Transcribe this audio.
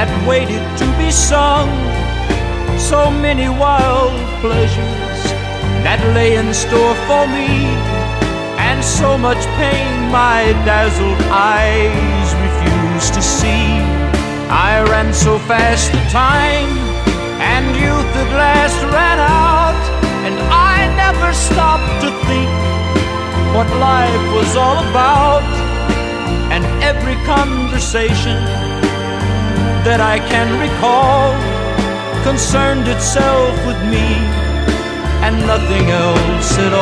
that waited to be sung, so many wild pleasures that lay in store for me, and so much pain my dazzled eyes refused to see. I ran so fast the time, and youth at last ran out, and I never stopped to think what life was all about. And every conversation that I can recall concerned itself with me and nothing else at all.